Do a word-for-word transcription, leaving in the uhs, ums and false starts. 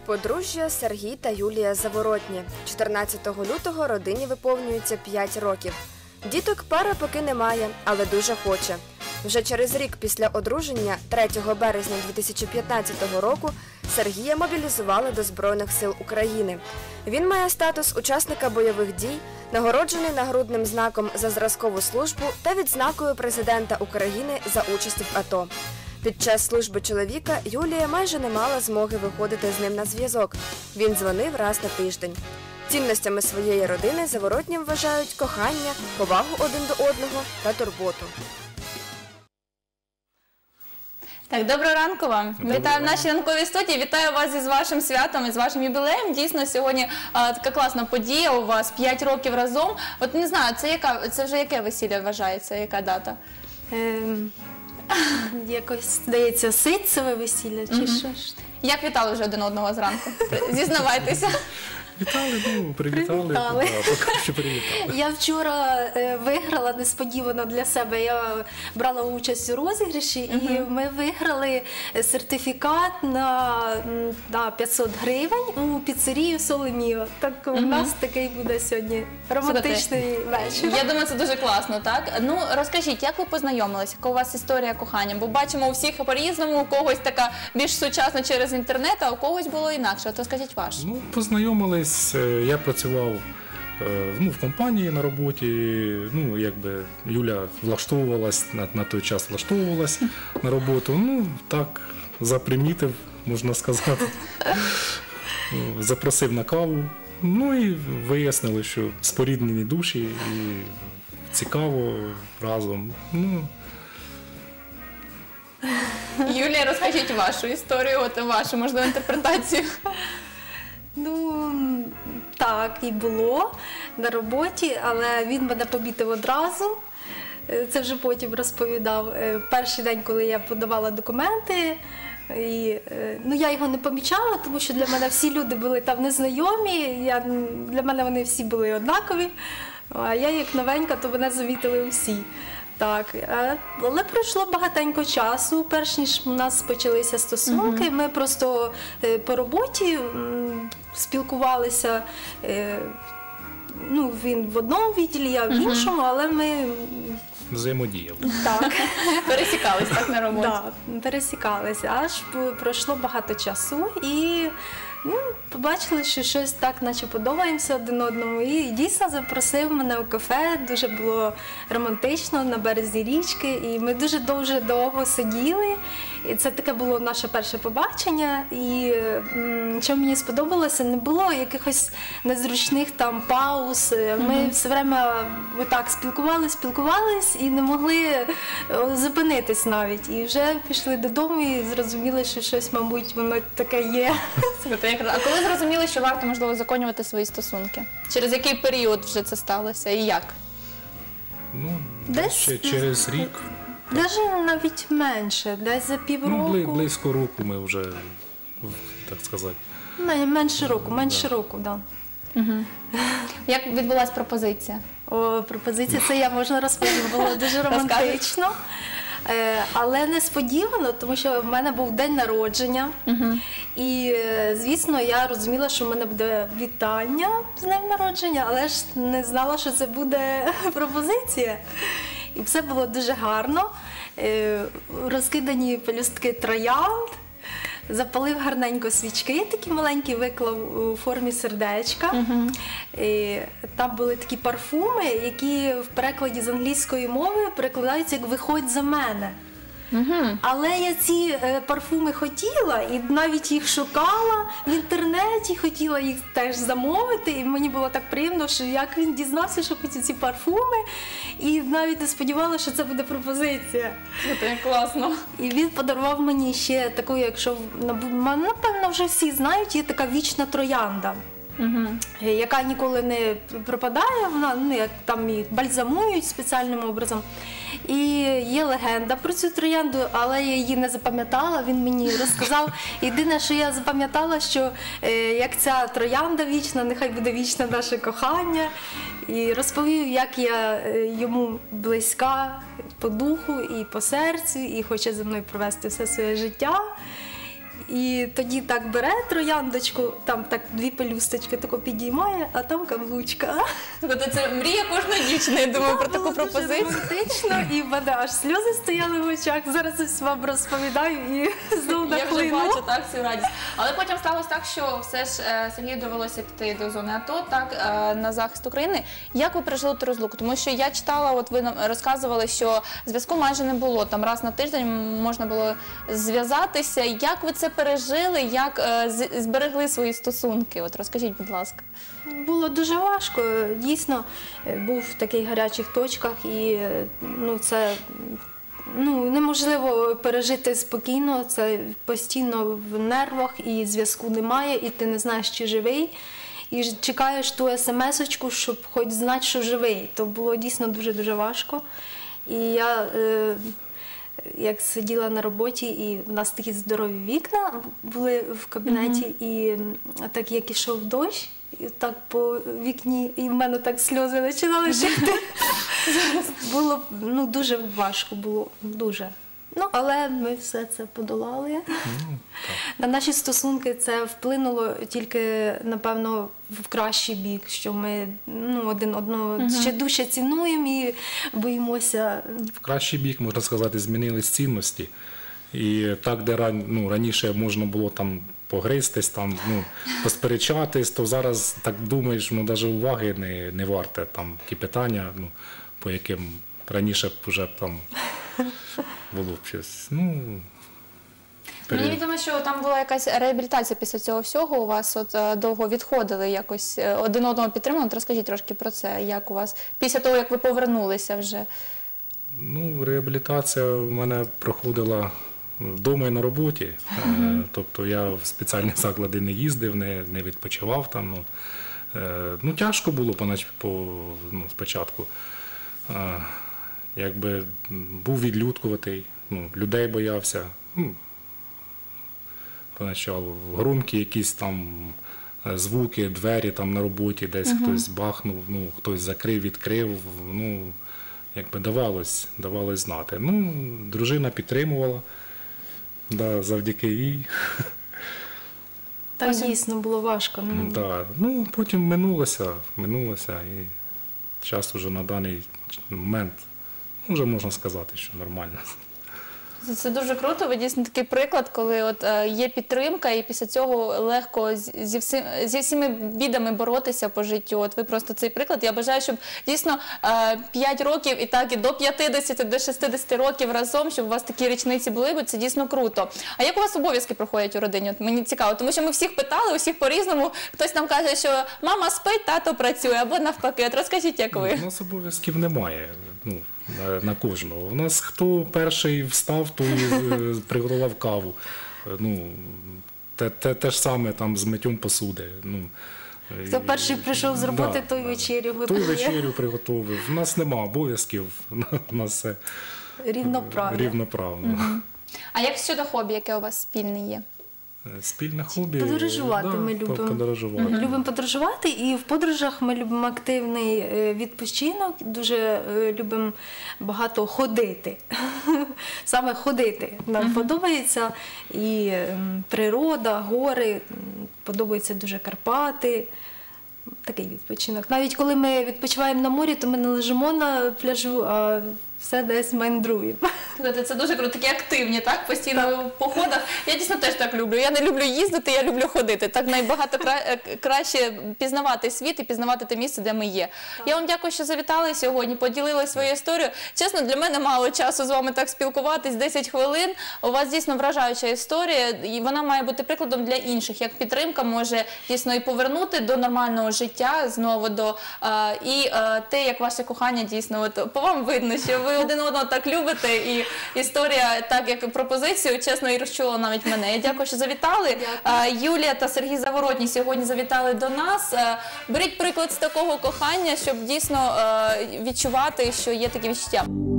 Подружжя Сергій та Юлія Заворотні. чотирнадцятого лютого родині виповнюється п'ять років. Діток пара поки немає, але дуже хоче. Вже через рік після одруження, третього березня дві тисячі п'ятнадцятого року, Сергія мобілізували до Збройних сил України. Він має статус учасника бойових дій, нагороджений нагрудним знаком за зразкову службу та відзнакою президента України за участь в АТО. Під час служби чоловіка Юлія майже не мала змоги виходити з ним на зв'язок. Він дзвонив раз на тиждень. Цінностями своєї родини Заворотнім вважають кохання, повагу один до одного та турботу. Так, доброго ранку вам. Доброго Вітаю в ранку. нашій ранковій студії. Вітаю вас із вашим святом, із вашим юбілеєм. Дійсно, сьогодні а, така класна подія у вас, п'ять років разом. От не знаю, це, яка, це вже яке весілля вважається, яка дата? Ем, якось, здається, ситцеве весілля, чи що ж? Як вітали вже один одного зранку? Зізнавайтеся. Вітали, ну, привітали. Привітали. Да, поки що привітали. Я вчора е, виграла несподівано для себе. Я брала участь у розіграші, і ми виграли сертифікат на, м, на п'ятсот гривень у піцерію Соломіо. Так у нас такий буде сьогодні романтичний вечір. Я думаю, це дуже класно, так? Ну, розкажіть, як ви познайомилися? Яка у вас історія кохання? Бо бачимо у всіх по-різному, у когось така більш сучасна через інтернет, а у когось було інакше. От розкажіть ваш. Ну, познайомились, е, я працював е, ну, в компанії на роботі, ну, якби Юля влаштовувалась, на, на той час влаштовувалась на роботу, ну, так, запримітив, можна сказати, запросив на каву, ну, і вияснили, що споріднені душі, і цікаво разом, ну, Юлія, розкажіть вашу історію, от вашу, можливо, інтерпретацію. Ну, так, і було на роботі, але він мене помітив одразу. Е, Це вже потім розповідав. Е, Перший день, коли я подавала документи, і, е, ну, я його не помічала, тому що для мене всі люди були там незнайомі, я, для мене вони всі були однакові, а я як новенька, то мене замітили усі. Так, е, але пройшло багатенько часу, перш ніж у нас почалися стосунки. Ми просто е, по роботі м, спілкувалися. е, Ну, він в одному відділі, я в іншому, але ми взаємодіяв. так, Пересікались так на роботі. да, пересікалися. Аж п- пройшло багато часу і ну, побачили, що щось так, наче подобаємося один одному. І дійсно запросив мене у кафе, дуже було романтично на березі річки. І ми дуже дуже довго сиділи. І це таке було наше перше побачення. І м, що мені сподобалося, не було якихось незручних там пауз. Ми все время отак спілкувались, спілкувались і не могли е, зупинитись навіть. І вже пішли додому і зрозуміли, що щось, мабуть, воно таке є. Слухайте, як- А коли зрозуміли, що варто, можливо, законювати свої стосунки? Через який період вже це сталося і як? Ну, Десь- ще через рік, Навіть навіть менше, десь за ну, півроку. бли- близько року ми вже, так сказати. Мен- Менше року, менше року, так. Да. Як відбулася пропозиція? О, пропозиція, це я можна розповісти, було дуже романтично. Е, Але несподівано, тому що в мене був день народження. І, е, звісно, я розуміла, що в мене буде вітання з днем народження, але ж не знала, що це буде пропозиція. І все було дуже гарно. Е, Розкидані пелюстки троянд. Запалив гарненько свічки, такі маленькі, виклав у формі сердечка. І там були такі парфуми, які в перекладі з англійської мови перекладаються як «виходь за мене». Але я ці е, парфуми хотіла і навіть їх шукала в інтернеті, хотіла їх теж замовити. І мені було так приємно, що як він дізнався, що хочу ці парфуми, і навіть не сподівалася, що це буде пропозиція. Це класно. І він подарував мені ще таку, якщо напевно вже всі знають, є така вічна троянда. Яка ніколи не пропадає, вона ну, як там її бальзамують спеціальним образом. І є легенда про цю троянду, але я її не запам'ятала, він мені розказав. Єдине, що я запам'ятала, що е, як ця троянда вічна, нехай буде вічне наше кохання. І розповів, як я е, йому близька по духу і по серцю, і хоче зі мною провести все своє життя. І тоді так бере трояндочку, там так дві пелюсточки тако підіймає, а там каблучка. Тобто це мрія кожної дівчини, я думаю, про таку Було дуже пропозицію. романтично, і в мене аж сльози стояли в очах. Зараз ось вам розповідаю і знову Я вже нахлинула. бачу так цю радість. Але потім сталося так, що все ж е, Сергію довелося піти до зони АТО, так, е, на захист України. Як ви пережили ту розлуку? Тому що я читала, от ви нам розказували, що зв'язку майже не було. Там раз на тиждень можна було зв'язатися. Як ви це пережили? Як е, з- зберегли свої стосунки? От розкажіть, будь ласка. Було дуже важко. Дійсно, е, був в таких гарячих точках, і е, ну, це ну, неможливо пережити спокійно. Це постійно в нервах, і зв'язку немає, і ти не знаєш, чи живий. І ж чекаєш ту смс-очку, щоб хоч знати, що живий. То було дійсно дуже-дуже важко. І я, е, як сиділа на роботі, і в нас такі здорові вікна були в кабінеті, і так як ішов дощ, і так по вікні, і в мене так сльози починали шити. Було ну, дуже важко, було дуже. Ну, але ми все це подолали. На наші стосунки це вплинуло тільки, напевно, в кращий бік, що ми ну, один одного ще дужче цінуємо і боїмося. В кращий бік, можна сказати, змінились цінності. І так, де ран, ну, раніше можна було там погристись, там, ну, посперечатись, то зараз так думаєш, ну, навіть уваги не, не варте там ті питання, ну, по яким раніше б вже там було б щось. Ну, пере- Мені відомо, що там була якась реабілітація після цього всього. У вас от е, довго відходили якось е, один одного підтримали. От розкажіть трошки про це, як у вас після того, як ви повернулися вже. Ну, реабілітація в мене проходила вдома і на роботі. Е, Тобто я в спеціальні заклади не їздив, не, не відпочивав там. Ну, Е, ну тяжко було понач- по, ну, спочатку. Е, Якби був відлюдкуватий, ну, людей боявся. Ну, поначалу громкі якісь там е, звуки, двері там на роботі, десь хтось бахнув, ну, хтось закрив, відкрив. Ну, якби давалось, давалось знати. Ну, дружина підтримувала, да, завдяки їй. Так дійсно було важко. Ну, Да. Ну, потім минулося, минулося, і час уже на даний момент, вже можна сказати, що нормально. Це, це дуже круто. Ви дійсно такий приклад, коли от е, є підтримка, і після цього легко з- зі, всі, зі всіми бідами боротися по життю. От ви просто цей приклад. Я бажаю, щоб дійсно е, п'ять років і так і до п'ятдесяти, до шістдесяти років разом, щоб у вас такі річниці були, бо це дійсно круто. А як у вас обов'язки проходять у родині? От мені цікаво, тому що ми всіх питали, усіх по-різному. Хтось нам каже, що мама спить, тато працює, або навпаки. От розкажіть, як ви? У нас обов'язків немає, ну, на, на кожного. У нас хто перший встав, той е, приготував каву. Е, Ну, те, те, те ж саме там з миттям посуди. Ну, хто і- перший прийшов з роботи, Да, той да. вечерю Той готує. вечерю приготовив. У нас нема обов'язків, у нас все Рівноправно. рівноправно. А як щодо хобі, яке у вас спільне є? Спільне хобі. Подорожувати да, ми по- любимо. Подорожувати. Любимо подорожувати, і в подорожах ми любимо активний е, відпочинок, дуже е, любимо багато ходити. Саме ходити нам подобається. І ем, природа, гори, м, подобаються дуже Карпати. Такий відпочинок. Навіть коли ми відпочиваємо на морі, то ми не лежимо на пляжу, а все десь мандруємо. Слухайте, це дуже круто, такі активні, так? Постійно в походах. Я дійсно теж так люблю. Я не люблю їздити, я люблю ходити. Так найбагато кра... краще пізнавати світ і пізнавати те місце, де ми є. Я вам дякую, що завітали сьогодні, поділили свою історію. Чесно, для мене мало часу з вами так спілкуватись, десять хвилин. У вас дійсно вражаюча історія, і вона має бути прикладом для інших, як підтримка може дійсно і повернути до нормального життя, знову до е, і е, те, як ваше кохання дійсно, от по вам видно, що ви один одного так любите, і історія, так як пропозицію, чесно, і розчула навіть мене. Я дякую, що завітали. Е, Юлія та Сергій Заворотній сьогодні завітали до нас. Е, беріть приклад з такого кохання, щоб дійсно е, відчувати, що є такі відчуття.